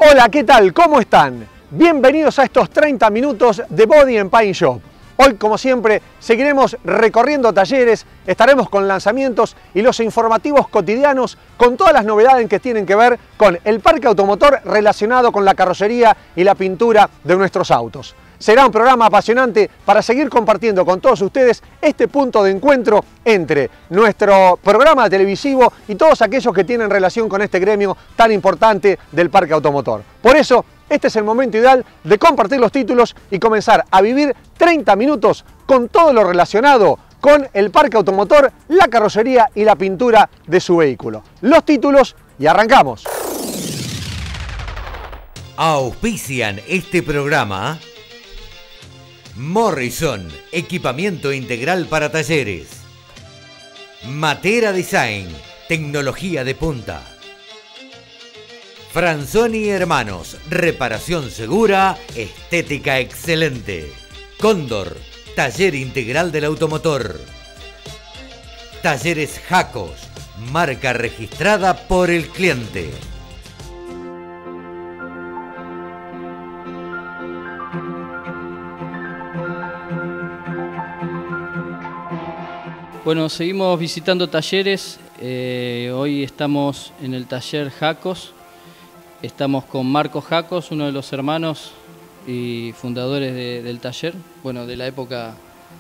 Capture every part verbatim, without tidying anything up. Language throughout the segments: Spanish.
Hola, ¿qué tal? ¿Cómo están? Bienvenidos a estos treinta minutos de Body and Paint Shop. Hoy, como siempre, seguiremos recorriendo talleres, estaremos con lanzamientos y los informativos cotidianos con todas las novedades que tienen que ver con el parque automotor relacionado con la carrocería y la pintura de nuestros autos. Será un programa apasionante para seguir compartiendo con todos ustedes este punto de encuentro entre nuestro programa televisivo y todos aquellos que tienen relación con este gremio tan importante del parque automotor. Por eso, este es el momento ideal de compartir los títulos y comenzar a vivir treinta minutos con todo lo relacionado con el parque automotor, la carrocería y la pintura de su vehículo. Los títulos y arrancamos. Auspician este programa Morrison, equipamiento integral para talleres. Matera Design, tecnología de punta. Franzoni Hermanos, reparación segura, estética excelente. Cóndor, taller integral del automotor. Talleres Jacos, marca registrada por el cliente. Bueno, seguimos visitando talleres. Eh, hoy estamos en el taller Jacos. Estamos con Marcos Jacos, uno de los hermanos y fundadores de, del taller. Bueno, de la época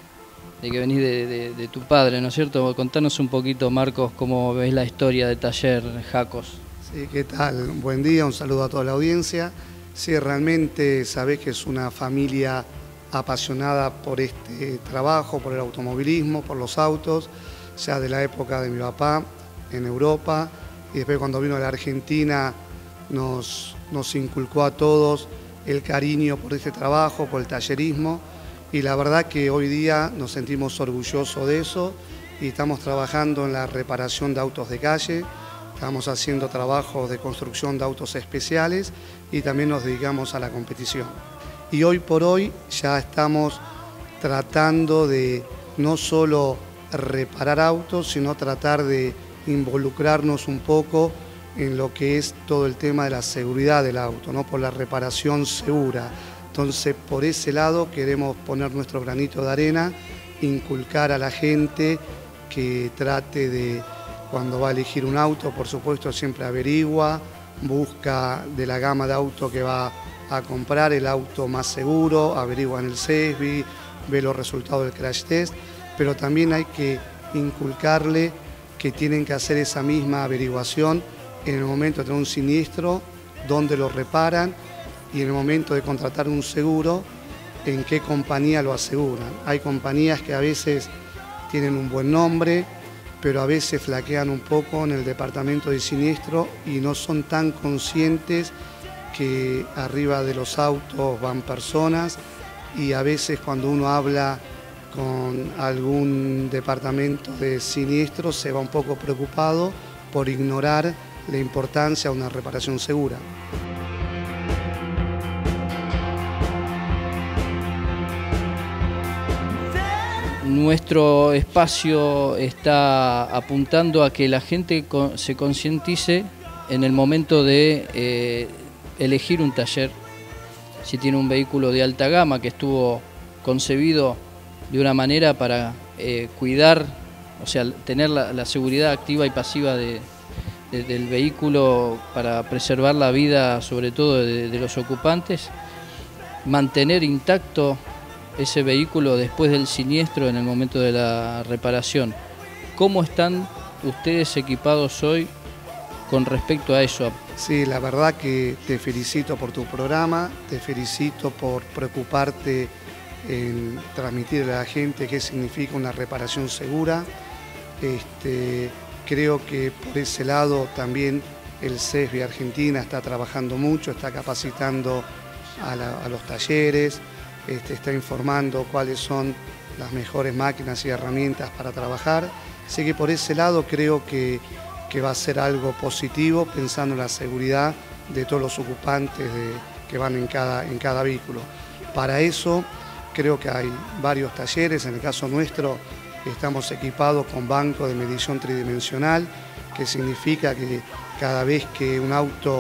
de que venís de, de, de tu padre, ¿no es cierto? Contanos un poquito, Marcos, cómo ves la historia del taller Jacos. Sí, ¿qué tal? Buen día, un saludo a toda la audiencia. Sí, realmente sabés que es una familia apasionada por este trabajo, por el automovilismo, por los autos, ya de la época de mi papá en Europa, y después cuando vino a la Argentina nos, nos inculcó a todos el cariño por este trabajo, por el tallerismo, y la verdad que hoy día nos sentimos orgullosos de eso y estamos trabajando en la reparación de autos de calle, estamos haciendo trabajos de construcción de autos especiales y también nos dedicamos a la competición. Y hoy por hoy ya estamos tratando de no solo reparar autos, sino tratar de involucrarnos un poco en lo que es todo el tema de la seguridad del auto, ¿no? Por la reparación segura. Entonces, por ese lado queremos poner nuestro granito de arena, inculcar a la gente que trate de, cuando va a elegir un auto, por supuesto siempre averigua, busca de la gama de auto que va a comprar el auto más seguro, averigua en el C E S B I, ve los resultados del crash test, pero también hay que inculcarle que tienen que hacer esa misma averiguación en el momento de tener un siniestro, dónde lo reparan, y en el momento de contratar un seguro, en qué compañía lo aseguran. Hay compañías que a veces tienen un buen nombre, pero a veces flaquean un poco en el departamento de siniestro y no son tan conscientes que arriba de los autos van personas, y a veces cuando uno habla con algún departamento de siniestro se va un poco preocupado por ignorar la importancia de una reparación segura. Nuestro espacio está apuntando a que la gente se concientice en el momento de eh, elegir un taller. Si tiene un vehículo de alta gama que estuvo concebido de una manera para eh, cuidar, o sea, tener la, la seguridad activa y pasiva de, de, del vehículo para preservar la vida, sobre todo de, de los ocupantes, mantener intacto ese vehículo después del siniestro en el momento de la reparación. ¿Cómo están ustedes equipados hoy con respecto a eso? Sí, la verdad que te felicito por tu programa, te felicito por preocuparte en transmitirle a la gente qué significa una reparación segura. Este, creo que por ese lado también el C E S B I Argentina está trabajando mucho, está capacitando a, la, a los talleres, este, está informando cuáles son las mejores máquinas y herramientas para trabajar. Así que por ese lado creo que que va a ser algo positivo, pensando en la seguridad de todos los ocupantes de, que van en cada, en cada vehículo. Para eso creo que hay varios talleres, en el caso nuestro estamos equipados con banco de medición tridimensional, que significa que cada vez que un auto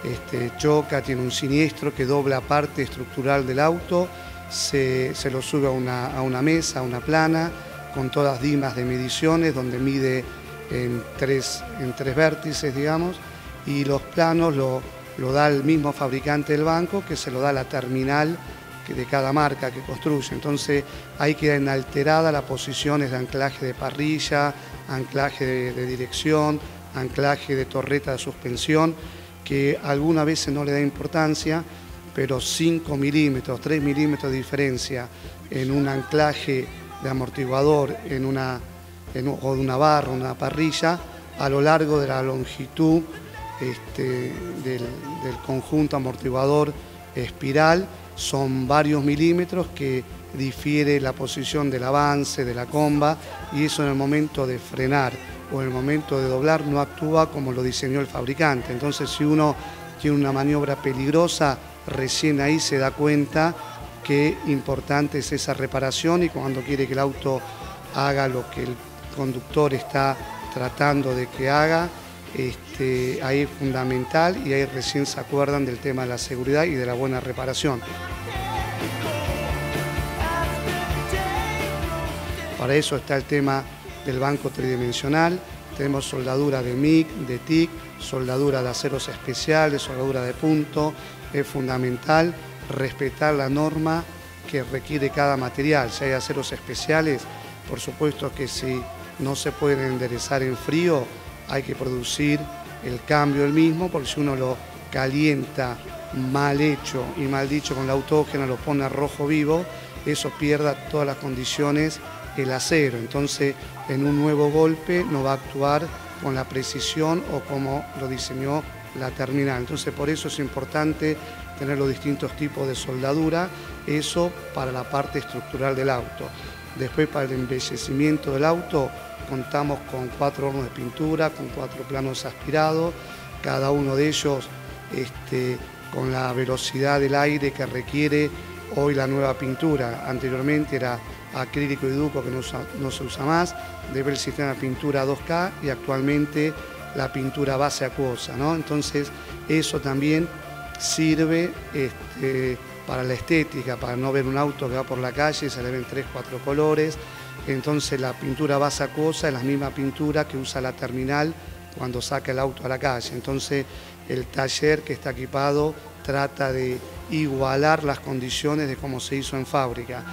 este, choca, tiene un siniestro que dobla parte estructural del auto, se, se lo sube a una, a una mesa, a una plana, con todas dimas de mediciones, donde mide en tres, en tres vértices, digamos, y los planos lo, lo da el mismo fabricante del banco, que se lo da a la terminal de cada marca que construye. Entonces ahí queda inalterada las posiciones de anclaje de parrilla, anclaje de, de dirección, anclaje de torreta de suspensión, que algunas veces no le da importancia, pero cinco milímetros, tres milímetros de diferencia en un anclaje de amortiguador en una, en, o de una barra, una parrilla, a lo largo de la longitud este, del, del conjunto amortiguador espiral, son varios milímetros que difiere la posición del avance, de la comba, y eso en el momento de frenar o en el momento de doblar no actúa como lo diseñó el fabricante. Entonces, si uno tiene una maniobra peligrosa, recién ahí se da cuenta qué importante es esa reparación, y cuando quiere que el auto haga lo que el conductor está tratando de que haga, Este, ahí es fundamental, y ahí recién se acuerdan del tema de la seguridad y de la buena reparación. Para eso está el tema del banco tridimensional. Tenemos soldadura de M I C, de T I C, soldadura de aceros especiales, soldadura de punto. Es fundamental respetar la norma que requiere cada material. Si hay aceros especiales, por supuesto que si no se pueden enderezar en frío, hay que producir el cambio el mismo, porque si uno lo calienta mal hecho y mal dicho con la autógena, lo pone a rojo vivo, eso pierda todas las condiciones el acero. Entonces, en un nuevo golpe no va a actuar con la precisión o como lo diseñó la terminal. Entonces, por eso es importante tener los distintos tipos de soldadura, eso para la parte estructural del auto. Después, para el embellecimiento del auto, contamos con cuatro hornos de pintura, con cuatro planos aspirados, cada uno de ellos este, con la velocidad del aire que requiere hoy la nueva pintura. Anteriormente era acrílico y duco, que no, usa, no se usa más, debe el sistema de pintura dos K, y actualmente la pintura base acuosa, ¿no? Entonces eso también sirve este, para la estética, para no ver un auto que va por la calle y se le ven tres, cuatro colores. Entonces la pintura base acuosa es la misma pintura que usa la terminal cuando saca el auto a la calle. Entonces el taller que está equipado trata de igualar las condiciones de cómo se hizo en fábrica.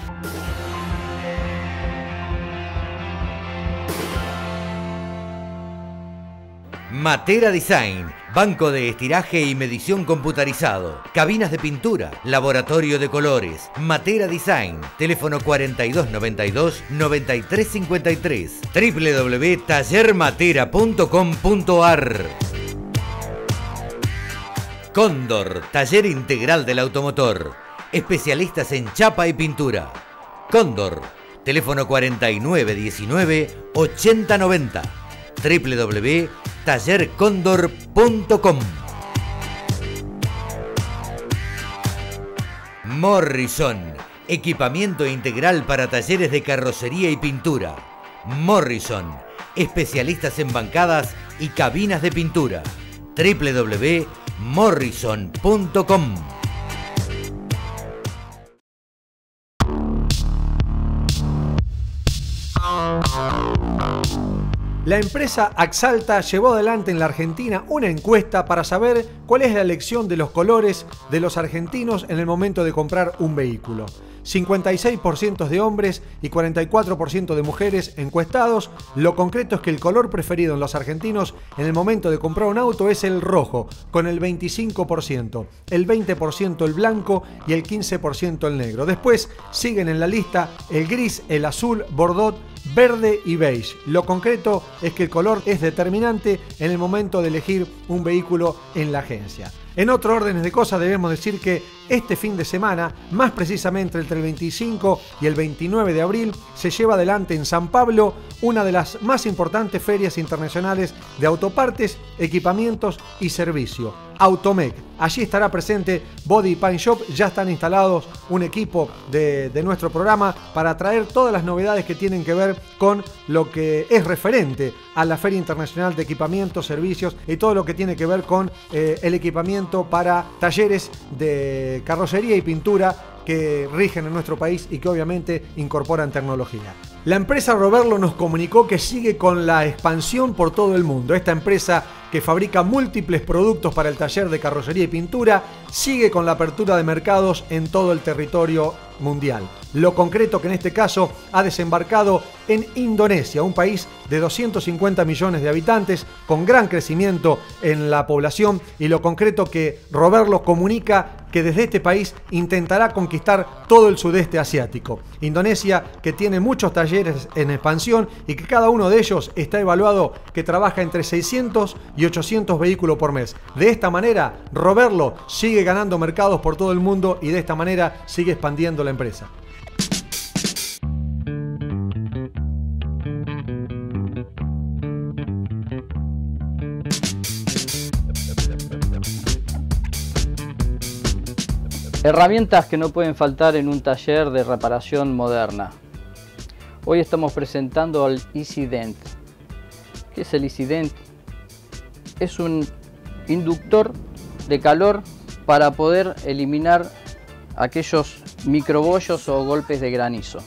Matera Design, banco de estiraje y medición computarizado, cabinas de pintura, laboratorio de colores. Matera Design, teléfono cuarenta y dos noventa y dos, noventa y tres cincuenta y tres, w w w punto taller matera punto com punto a r. Cóndor, taller integral del automotor, especialistas en chapa y pintura. Cóndor, teléfono cuarenta y nueve diecinueve, ochenta noventa, w w w punto taller cóndor punto com. Morrison, equipamiento integral para talleres de carrocería y pintura. Morrison, especialistas en bancadas y cabinas de pintura. w w w punto morrison punto com. La empresa Axalta llevó adelante en la Argentina una encuesta para saber cuál es la elección de los colores de los argentinos en el momento de comprar un vehículo. cincuenta y seis por ciento de hombres y cuarenta y cuatro por ciento de mujeres encuestados. Lo concreto es que el color preferido en los argentinos en el momento de comprar un auto es el rojo, con el veinticinco por ciento, el veinte por ciento el blanco y el quince por ciento el negro. Después siguen en la lista el gris, el azul, bordeaux, verde y beige. Lo concreto es que el color es determinante en el momento de elegir un vehículo en la agencia. En otro orden de cosas, debemos decir que este fin de semana, más precisamente entre el veinticinco y el veintinueve de abril, se lleva adelante en San Pablo una de las más importantes ferias internacionales de autopartes, equipamientos y servicio. Automec. Allí estará presente Body Paint Shop. Ya están instalados un equipo de, de nuestro programa para traer todas las novedades que tienen que ver con lo que es referente a la Feria Internacional de Equipamientos, Servicios y todo lo que tiene que ver con eh, el equipamiento para talleres de carrocería y pintura que rigen en nuestro país y que obviamente incorporan tecnología. La empresa Roberlo nos comunicó que sigue con la expansión por todo el mundo. Esta empresa, que fabrica múltiples productos para el taller de carrocería y pintura, sigue con la apertura de mercados en todo el territorio mundial. Lo concreto que en este caso ha desembarcado en Indonesia, un país de doscientos cincuenta millones de habitantes, con gran crecimiento en la población, y lo concreto que Roberlo comunica que desde este país intentará conquistar todo el sudeste asiático. Indonesia, que tiene muchos talleres en expansión y que cada uno de ellos está evaluado que trabaja entre seiscientos y ochocientos vehículos por mes. De esta manera, Roberlo sigue ganando mercados por todo el mundo y de esta manera sigue expandiendo la empresa. Herramientas que no pueden faltar en un taller de reparación moderna. Hoy estamos presentando al EasyDent. ¿Qué es el EasyDent? Es un inductor de calor para poder eliminar aquellos microbollos o golpes de granizo.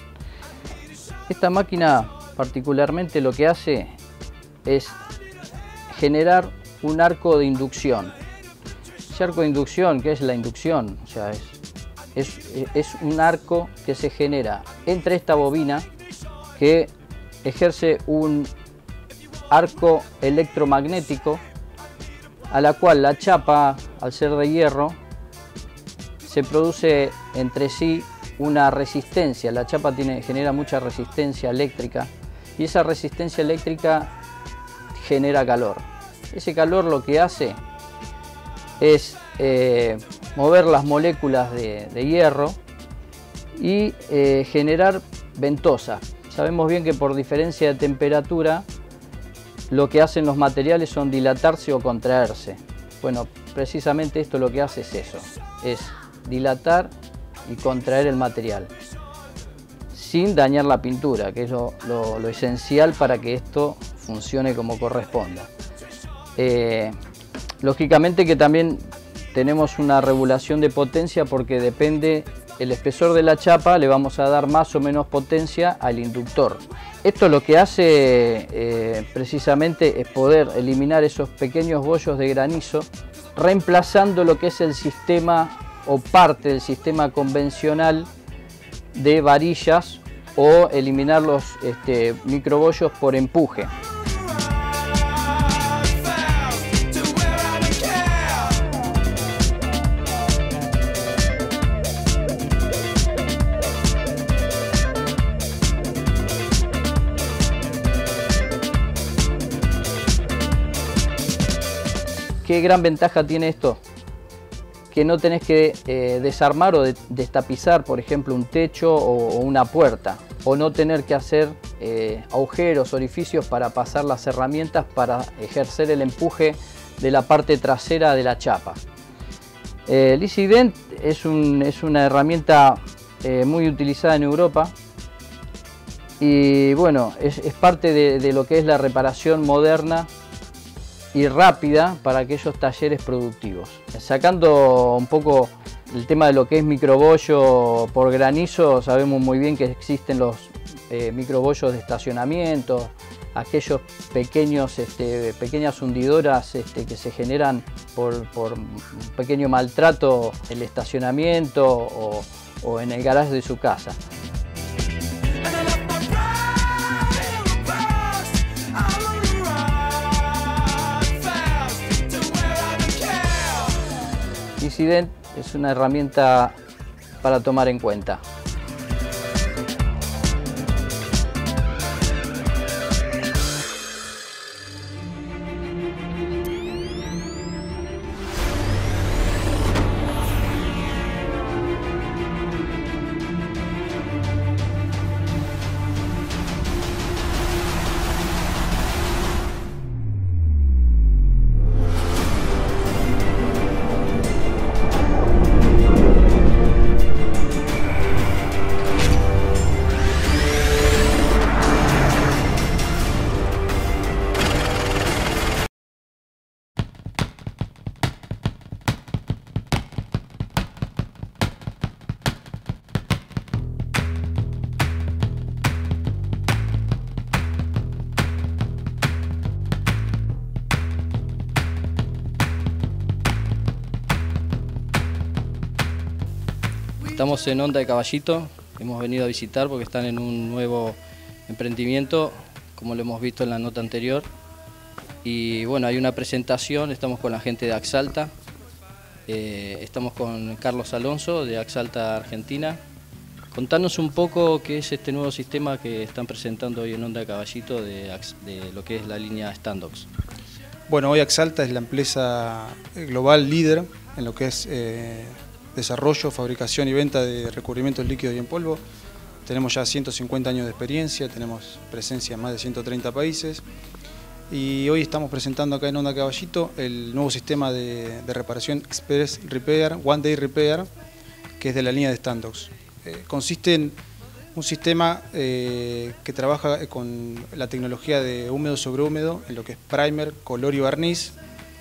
Esta máquina particularmente lo que hace es generar un arco de inducción. Ese arco de inducción, ¿qué es la inducción? O sea, es, es, es un arco que se genera entre esta bobina que ejerce un arco electromagnético, a la cual la chapa, al ser de hierro, se produce entre sí una resistencia. La chapa tiene, genera mucha resistencia eléctrica y esa resistencia eléctrica genera calor. Ese calor lo que hace es eh, mover las moléculas de, de hierro y eh, generar ventosas. Sabemos bien que por diferencia de temperatura lo que hacen los materiales son dilatarse o contraerse. Bueno, precisamente esto lo que hace es eso, es dilatar y contraer el material sin dañar la pintura, que es lo, lo, lo esencial para que esto funcione como corresponda. Eh, lógicamente que también tenemos una regulación de potencia porque depende el espesor de la chapa, le vamos a dar más o menos potencia al inductor. Esto lo que hace eh, precisamente es poder eliminar esos pequeños bollos de granizo, reemplazando lo que es el sistema o parte del sistema convencional de varillas o eliminar los este, microbollos por empuje. ¿Qué gran ventaja tiene esto? Que no tenés que eh, desarmar o de, destapizar, por ejemplo, un techo o, o una puerta, o no tener que hacer eh, agujeros, orificios para pasar las herramientas para ejercer el empuje de la parte trasera de la chapa. Eh, el EasyDent es, un, es una herramienta eh, muy utilizada en Europa y bueno, es, es parte de, de lo que es la reparación moderna y rápida para aquellos talleres productivos. Sacando un poco el tema de lo que es microbollo por granizo, sabemos muy bien que existen los eh, microbollos de estacionamiento, aquellos pequeños, este, pequeñas hundidoras este, que se generan por, por un pequeño maltrato en el estacionamiento o, o en el garaje de su casa. EasyDent es una herramienta para tomar en cuenta. Estamos en Honda de Caballito, hemos venido a visitar porque están en un nuevo emprendimiento, como lo hemos visto en la nota anterior. Y bueno, hay una presentación, estamos con la gente de Axalta, eh, estamos con Carlos Alonso de Axalta Argentina. Contanos un poco qué es este nuevo sistema que están presentando hoy en Honda de Caballito de, de lo que es la línea Standox. Bueno, hoy Axalta es la empresa global líder en lo que es eh, desarrollo, fabricación y venta de recubrimientos líquidos y en polvo. Tenemos ya ciento cincuenta años de experiencia, tenemos presencia en más de ciento treinta países y hoy estamos presentando acá en Honda Caballito el nuevo sistema de, de reparación Express Repair, One Day Repair, que es de la línea de Standox. Eh, consiste en un sistema eh, que trabaja con la tecnología de húmedo sobre húmedo, en lo que es primer, color y barniz.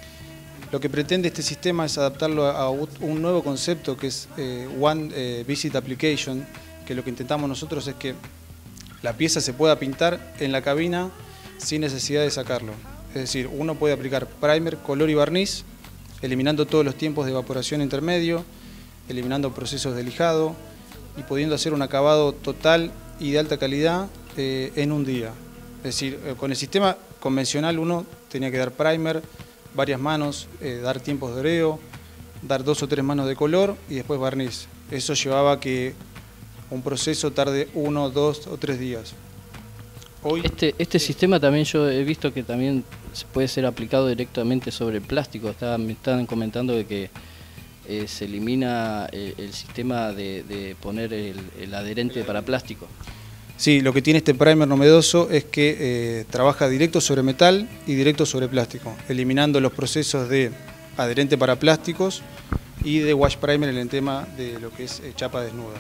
Lo que pretende este sistema es adaptarlo a un nuevo concepto que es eh, One eh, Visit Application, que lo que intentamos nosotros es que la pieza se pueda pintar en la cabina sin necesidad de sacarlo. Es decir, uno puede aplicar primer, color y barniz, eliminando todos los tiempos de evaporación intermedio, eliminando procesos de lijado y pudiendo hacer un acabado total y de alta calidad eh, en un día. Es decir, eh, con el sistema convencional uno tenía que dar primer, varias manos, eh, dar tiempos de oreo, dar dos o tres manos de color y después barniz. Eso llevaba a que un proceso tarde uno, dos o tres días. Hoy, este este sistema también yo he visto que también se puede ser aplicado directamente sobre el plástico. Está, me están comentando de que eh, se elimina el, el sistema de, de poner el, el adherente para plástico. Sí, lo que tiene este primer novedoso es que eh, trabaja directo sobre metal y directo sobre plástico, eliminando los procesos de adherente para plásticos y de wash primer en el tema de lo que es eh, chapa desnuda.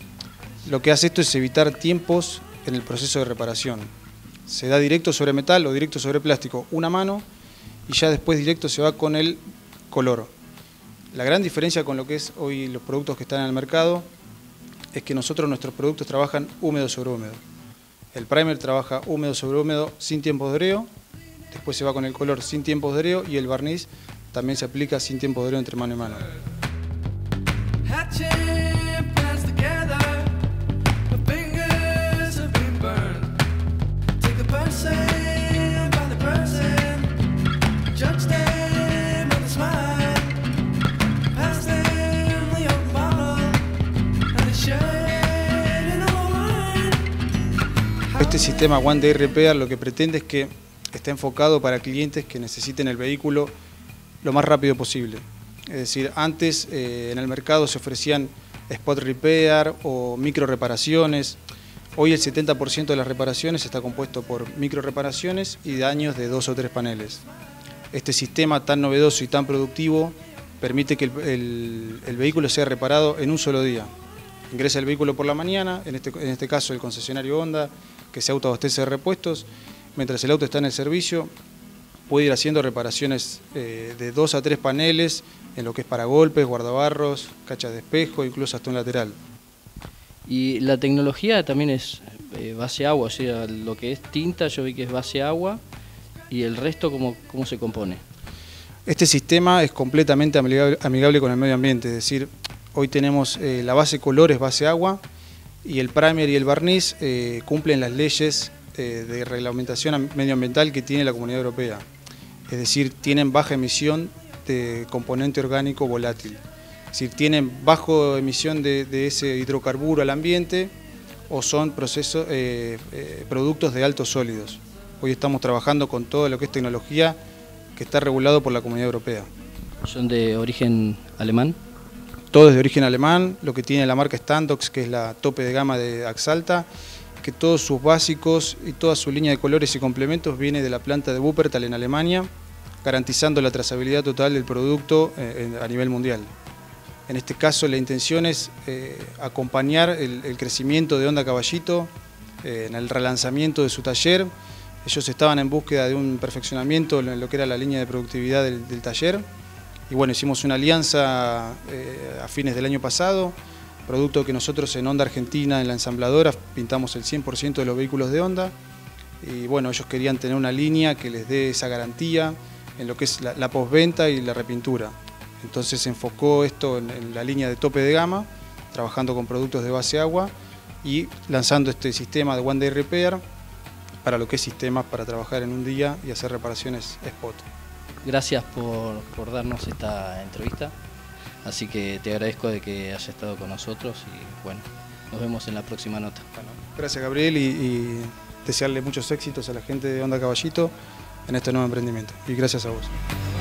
Lo que hace esto es evitar tiempos en el proceso de reparación. Se da directo sobre metal o directo sobre plástico una mano y ya después directo se va con el color. La gran diferencia con lo que es hoy los productos que están en el mercado es que nosotros nuestros productos trabajan húmedo sobre húmedo. El primer trabaja húmedo sobre húmedo sin tiempos de oreo, después se va con el color sin tiempos de oreo y el barniz también se aplica sin tiempos de oreo entre mano y mano. Este sistema One Day Repair lo que pretende es que esté enfocado para clientes que necesiten el vehículo lo más rápido posible. Es decir, antes eh, en el mercado se ofrecían spot repair o micro reparaciones. Hoy el setenta por ciento de las reparaciones está compuesto por micro reparaciones y daños de dos o tres paneles. Este sistema tan novedoso y tan productivo permite que el, el, el vehículo sea reparado en un solo día. Ingresa el vehículo por la mañana, en este, en este caso el concesionario Honda, que se autoabastece de repuestos, mientras el auto está en el servicio, puede ir haciendo reparaciones eh, de dos a tres paneles en lo que es paragolpes, guardabarros, cachas de espejo, incluso hasta un lateral. Y la tecnología también es eh, base agua, o sea, lo que es tinta yo vi que es base agua y el resto ¿cómo, cómo se compone? Este sistema es completamente amigable, amigable con el medio ambiente, es decir, hoy tenemos eh, la base color es base agua y el primer y el barniz eh, cumplen las leyes eh, de reglamentación medioambiental que tiene la Comunidad Europea. Es decir, tienen baja emisión de componente orgánico volátil. Es decir, tienen bajo emisión de, de ese hidrocarburo al ambiente o son procesos, eh, eh, productos de altos sólidos. Hoy estamos trabajando con todo lo que es tecnología que está regulado por la Comunidad Europea. ¿Son de origen alemán? Todo es de origen alemán, lo que tiene la marca Standox, que es la tope de gama de Axalta, que todos sus básicos y toda su línea de colores y complementos viene de la planta de Wuppertal en Alemania, garantizando la trazabilidad total del producto eh, a nivel mundial. En este caso la intención es eh, acompañar el, el crecimiento de Honda Caballito eh, en el relanzamiento de su taller. Ellos estaban en búsqueda de un perfeccionamiento en lo que era la línea de productividad del, del taller. Y bueno, hicimos una alianza eh, a fines del año pasado, producto que nosotros en Honda Argentina, en la ensambladora, pintamos el cien por ciento de los vehículos de Honda. Y bueno, ellos querían tener una línea que les dé esa garantía en lo que es la, la postventa y la repintura. Entonces se enfocó esto en, en la línea de tope de gama, trabajando con productos de base agua y lanzando este sistema de One Day Repair para lo que es sistemas para trabajar en un día y hacer reparaciones spot. Gracias por, por darnos esta entrevista, así que te agradezco de que hayas estado con nosotros y bueno, nos vemos en la próxima nota. Bueno, gracias Gabriel y, y desearle muchos éxitos a la gente de Onda Caballito en este nuevo emprendimiento y gracias a vos.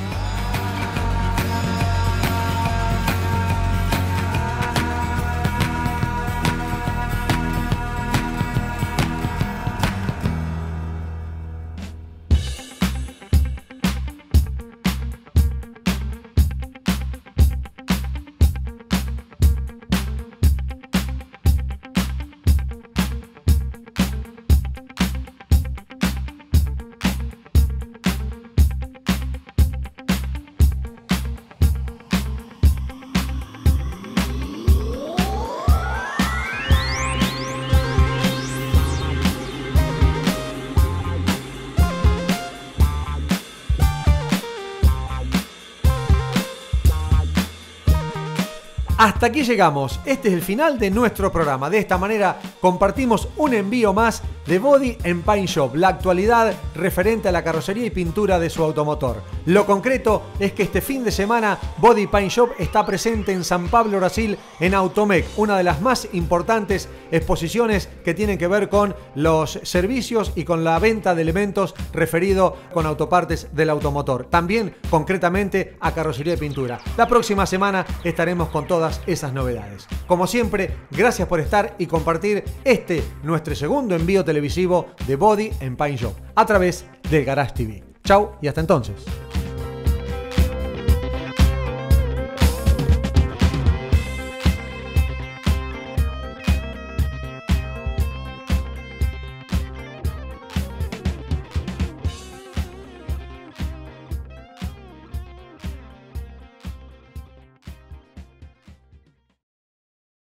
Hasta aquí llegamos, este es el final de nuestro programa. De esta manera compartimos un envío más de Body and Paint Shop, la actualidad referente a la carrocería y pintura de su automotor. Lo concreto es que este fin de semana Body Paint Shop está presente en San Pablo, Brasil, en Automec, una de las más importantes exposiciones que tienen que ver con los servicios y con la venta de elementos referido con autopartes del automotor. También concretamente a carrocería y pintura. La próxima semana estaremos con todas esas novedades. Como siempre, gracias por estar y compartir este, nuestro segundo envío televisivo de Body and Paint Shop a través del Garage T V. Chau y hasta entonces.